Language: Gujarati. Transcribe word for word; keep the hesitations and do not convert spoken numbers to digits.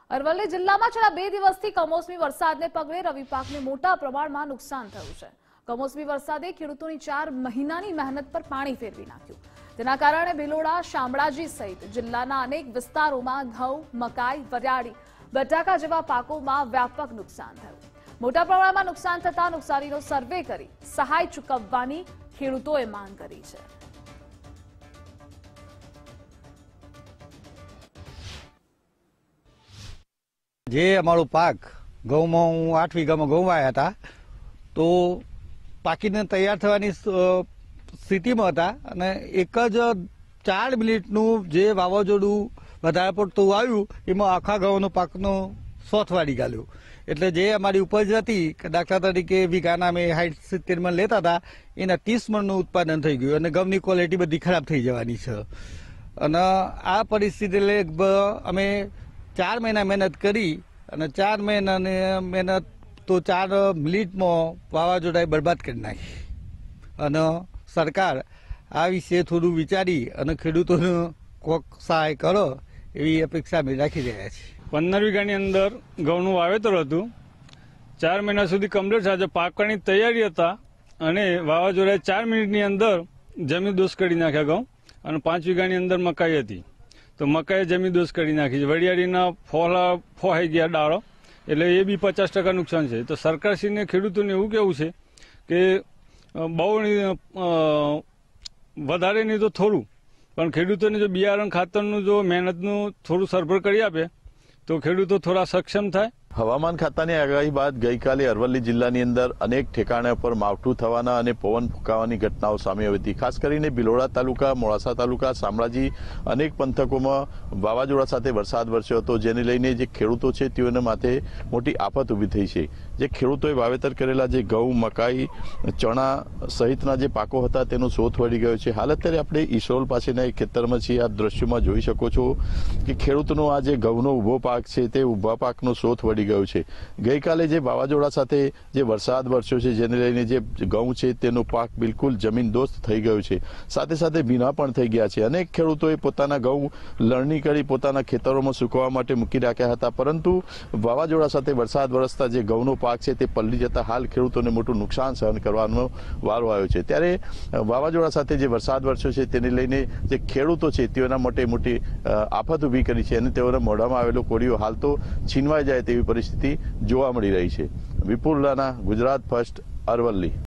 અરવલ્લી જિલ્લામાં છેલ્લા બે દિવસથી કમોસમી વરસાદને પગલે રવિ પાકને મોટા પ્રમાણમાં નુકસાન થયું છે। કમોસમી વરસાદે ખેડૂતોની ચાર મહિનાની મહેનત પર પાણી ફેરવી નાખ્યું। તેના કારણે ભિલોડા, શામળાજી સહિત જિલ્લાના અનેક વિસ્તારોમાં ઘઉં, મકાઈ, વરિયાળી, બટાકા જેવા પાકોમાં વ્યાપક નુકસાન થયું। મોટા પ્રમાણમાં નુકસાન થતા નુકસાનીનો સર્વે કરી સહાય ચૂકવવાની ખેડૂતોએ માંગ કરી છે। જે અમારો પાક ઘઉંમાં હું આઠ વીઘામાં ઘઉં વાવ્યા હતા તો પાકીને તૈયાર થવાની સ્થિતિમાં હતા અને એક જ ચાર મિનિટનું જે વાવાઝોડું વધારે પડતું આવ્યું એમાં આખા ઘઉંનો પાકનો સોથ વાળી ગાલ્યો। એટલે જે અમારી ઉપજ હતી દાખલા તરીકે વીઘાના અમે સાઠ સિત્તેર મણ લેતા હતા એના ત્રીસ મણનું ઉત્પાદન થઈ ગયું અને ઘઉંની ક્વોલિટી બધી ખરાબ થઈ જવાની છે। અને આ પરિસ્થિતિ લગભગ અમે ચાર મહિના મહેનત કરી અને ચાર મહિનાની મહેનત તો ચાર મિનિટમાં વાવાઝોડાએ બરબાદ કરી નાખી। અને સરકાર આ વિશે થોડું વિચારી અને ખેડૂતોને કોક સહાય કરો એવી અપેક્ષા અમે રાખી રહ્યા છીએ। પંદર વીઘાની અંદર ઘઉંનું વાવેતર હતું। ચાર મહિના સુધી કમ્પ્લીટ સાથે પાકવાની તૈયારી હતા અને વાવાઝોડાએ ચાર મિનિટની અંદર જમીન દોષ કરી નાખ્યા ઘઉં અને પાંચ વીઘાની અંદર મકાઈ હતી તો મકાઈ જમીન દોષ કરી નાખી છે। વરિયાળીના ફોલા ફોહાઈ ગયા ડાળો એટલે એ બી પચાસ ટકા નુકસાન છે। તો સરકારશ્રીને ખેડૂતોને એવું કહેવું છે કે બહુ વધારે નહીં તો થોડું પણ ખેડૂતોને જો બિયારણ ખાતરનું જો મહેનતનું થોડું સરભર કરી આપે તો ખેડૂતો થોડા સક્ષમ થાય। હવામાન ખાતાની આગાહી બાદ ગઈકાલે અરવલ્લી જિલ્લાની અંદર અનેક ઠેકાણા પર માવઠું થવાના અને પવન ફૂંકાવાની ઘટનાઓ સામે આવી હતી। ખાસ કરીને ભિલોડા તાલુકા, મોડાસા તાલુકા, શામળાજી અનેક પંથકોમાં વાવાઝોડા સાથે વરસાદ વરસ્યો હતો, જેને લઈને જે ખેડૂતો છે તેઓને માથે મોટી આફત ઊભી થઈ છે। જે ખેડૂતોએ વાવેતર કરેલા જે ઘઉં, મકાઈ, ચણા સહિતના જે પાકો હતા તેનો સોથ વળી ગયો છે। હાલ અત્યારે આપણે ઈસરોલ પાસેના એક ખેતરમાં છીએ। આપ દ્રશ્યોમાં જોઈ શકો છો કે ખેડૂતોનો આ જે ઘઉંનો ઊભો પાક છે તે ઊભા પાકનો સોથ વળી ગયો છે। ગઈકાલે જે વાવાઝોડા સાથે જે વરસાદ વરસ્યો છે જેને લઈને જે ઘઉં છે તેનો પાક બિલકુલ જમીનદોસ્ત થઈ ગયો છે, સાથે સાથે ભીના પણ થઈ ગયા છે। અનેક ખેડૂતોએ પોતાના ઘઉં લણણી કરી પોતાના ખેતરોમાં સૂકવવા માટે મૂકી રાખ્યા હતા, પરંતુ વાવાઝોડા સાથે વરસાદ વરસતા જે ઘઉંનો પાક છે તે પલળી જતા હાલ ખેડૂતોને મોટું નુકસાન સહન કરવાનો વારો આવ્યો છે। ત્યારે વાવાઝોડા સાથે જે વરસાદ વરસ્યો છે તેને લઈને જે ખેડૂતો છે તેઓના માટે મોટી આફત ઊભી કરી છે અને તેઓના મોઢામાં આવેલો કોળિયો હાલ તો છીનવાઈ જાય તેવી પરિસ્થિતિ જોવા મળી રહી છે। વિપુલ રાણા, ગુજરાત ફર્સ્ટ, અરવલ્લી।